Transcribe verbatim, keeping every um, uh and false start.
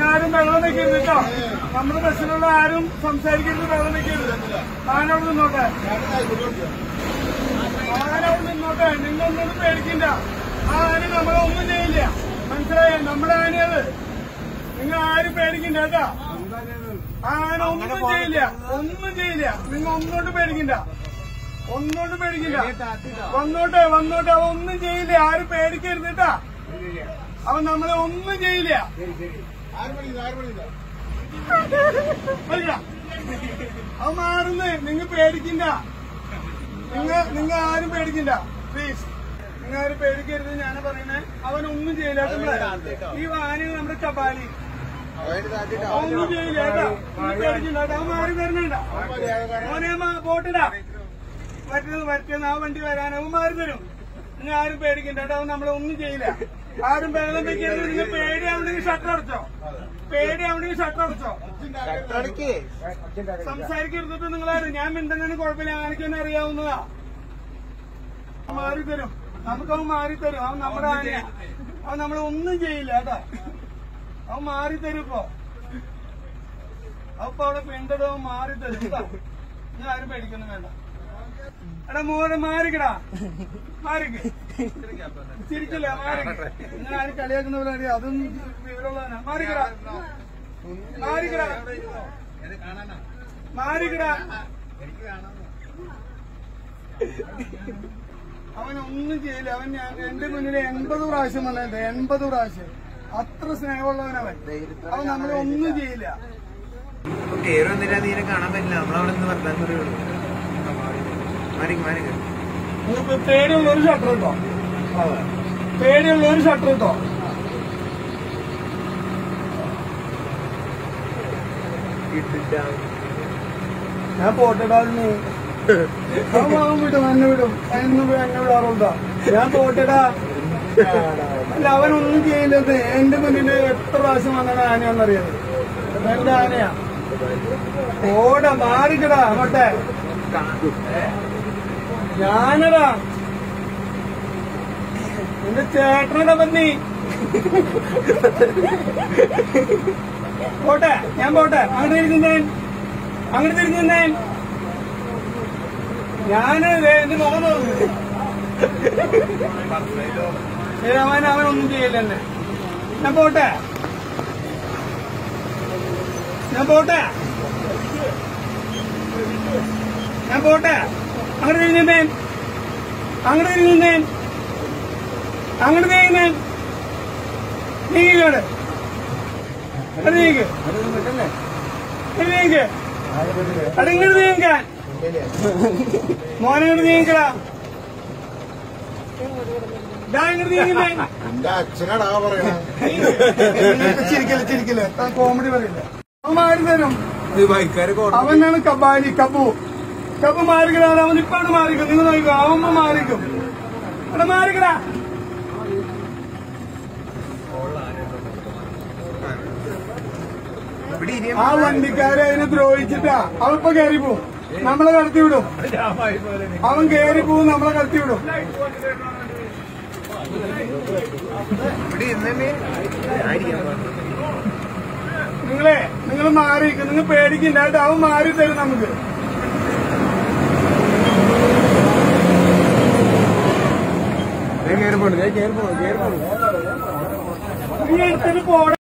ആരും വെള്ളം വെക്കരുത് കേട്ടോ. നമ്മുടെ ബസ്സിലുള്ള ആരും സംസാരിക്കരുത്, വെള്ളം വെക്കരുത്. ആനോട് നിന്നോട്ടെ, ആനോട് നിന്നോട്ടെ. നിങ്ങളൊന്നും പേടിക്കണ്ട. ആ ആന നമ്മളെ ഒന്നും ചെയ്യില്ല, മനസ്സിലായോ? നമ്മുടെ ആനകള്. നിങ്ങൾ ആരും പേടിക്കണ്ട കേട്ടോ. ആന ഒന്നും ചെയ്യില്ല, ഒന്നും ചെയ്യില്ല. നിങ്ങൾ ഒന്നോട്ട് പേടിക്കണ്ട, ഒന്നോട്ട് പേടിക്കില്ല. വന്നോട്ടെ വന്നോട്ടെ, അവൻ ഒന്നും ചെയ്യില്ല. ആരും പേടിക്കരുത് കേട്ടാ. അവൻ നമ്മളെ ഒന്നും ചെയ്യില്ല. അവൻ മാറുന്നേ, നിങ്ങൾ പേടിക്കണ്ട. നിങ്ങൾ നിങ്ങൾ ആരും പേടിക്കണ്ട, പ്ലീസ്. നിങ്ങൾ ആരും പേടിക്കരുത്, ഞാൻ പറയുന്നേ. അവനൊന്നും ചെയ്യില്ല. ഈ വാഹനം നമ്മുടെ കബാലി ഒന്നും ചെയ്യില്ല കേട്ടോ. പേടിക്കണ്ട. അവൻ മാറി വരുന്നുണ്ട. അവനെ പോട്ടിടാ, മറ്റേത് മറ്റേന്ന് ആ വണ്ടി വരാനവൻ മാറി തരും. നിങ്ങൾ ആരും പേടിക്കണ്ട. അവൻ നമ്മളെ ഒന്നും ചെയ്യില്ല. ആരും ബഹളം വെക്കരുത്. നിങ്ങൾ പേടിയാവുണ്ടെങ്കിൽ ഷട്ടർ അടച്ചോ, പേടിയാവുണ്ടെങ്കിൽ ഷട്ടർ അടച്ചോ. സംസാരിക്കരുതിട്ട് നിങ്ങളാരും. ഞാൻ മിണ്ടുന്നതിന് കുഴപ്പമില്ല, ആനയ്ക്കെന്നെ അറിയാവുന്നതാ. മാറി തരും, നമുക്കവൻ മാറി തരും. അവൻ നമ്മുടെ ആനയാ. അവൻ നമ്മളെ ഒന്നും ചെയ്യില്ല കേട്ടോ. അവൻ മാറി തരും. ഇപ്പൊ അപ്പൊ അവിടെ പെണ്ടോ മാറി തരും കേട്ടോ. നിങ്ങൾ ആരും പേടിക്കൊന്നും വേണ്ട. എടാ മോനെ മാറിക്കടാ, മാറിക്ക്. ചിരിക്കില്ല, മാറിക്ക്. നിങ്ങൾ ആരും കളിയാക്കുന്ന പോലെ അറിയാം. അതൊന്നും വിവരമുള്ളതാണ്. മാറിക്കടാ, മാറിക്കടാ, മാറിക്കടാ. അവനൊന്നും ചെയ്യില്ല. അവൻ എന്റെ മുന്നിൽ എൺപത് പ്രാവശ്യം വന്നിട്ടുണ്ട്, എൺപത് പ്രാവശ്യം. അത്ര സ്നേഹമുള്ളവനവൻ. അവൻ നമ്മളെ ഒന്നും ചെയ്യില്ല. കേറി വന്നില്ല, നീനെ കാണാൻ പറ്റില്ല. നമ്മളവിടെ നിന്ന് വർത്താൻ പറയുള്ളൂ. പേടിയുള്ള ഒരു ഷട്ടർ കിട്ടോ, പേടിയുള്ള ഒരു ഷട്ടർ കിട്ടോ. ഞാൻ പോട്ടടാന്ന് അവൻ വിടും, എന്നെ വിടും. എന്നും എന്നെ വിടാറുണ്ടോ? ഞാൻ പോട്ടടാ. അല്ല, അവനൊന്നും ചെയ്യില്ലത്. എന്റെ മുന്നിൽ എത്ര പ്രാവശ്യം വന്നാണ് ആനയാണെന്നറിയാത്. എന്റെ ആനയാ. ഓടാ, മാറിക്കടാ അങ്ങോട്ടെ. ഞാനടാ എന്റെ ചേട്ടനടാ പന്നി. പോട്ടെ, ഞാൻ പോട്ടെ. അങ്ങോട്ട് തിരിഞ്ഞേ, അങ്ങോട്ട് തിരിഞ്ഞേ. ഞാന് എന്റെ മുഖം നോക്കുന്നു. അവൻ അവനൊന്നും ചെയ്യില്ല എന്നെ. ഞാൻ പോട്ടെ, ഞാൻ പോട്ടെ, ഞാൻ പോട്ടെ. അങ്ങോട്ട് തിരിഞ്ഞേ, അങ്ങോട്ട് തിരിഞ്ഞേ, അങ്ങോട്ട് നീങ്ങുന്നേ. നീങ്ങിക്കോട്, അത് നീക്ക്, നീക്ക്. അതിങ്ങോട്ട് നീങ്ങിക്കാൻ മോനെ, ഇങ്ങോട്ട് നീങ്ങിക്കടാ. ഇങ്ങോട്ട് നീങ്ങുന്നേ. ചിരിക്കല് ചിരിക്കല്, കോമഡി പറയില്ല. അവൻ മാറി തരും. അവനാണ് കബാലി, കബു. കബു മാറിക്കടാ. അവൻ ഇപ്പൊ അവിടെ മാറിക്കും. നിങ്ങൾ നോക്കിക്കോ, അവൻ മാറിക്കും. അവിടെ മാറിക്കടാ. ആ വണ്ടിക്കാരെ അതിനെ ദ്രോഹിച്ചിട്ടാ അവൻ ഇപ്പൊ കയറി പോവും, നമ്മളെ കടത്തി വിടും. അവൻ കയറി പോവും, നമ്മളെ കടത്തി വിടും. നിങ്ങളെ നിങ്ങൾ മാറിക്കും, നിങ്ങൾ പേടിക്കണ്ട കേട്ടോ. അവൻ മാറി തരും നമുക്ക്. നീ എടുത്തിട്ട് പോട.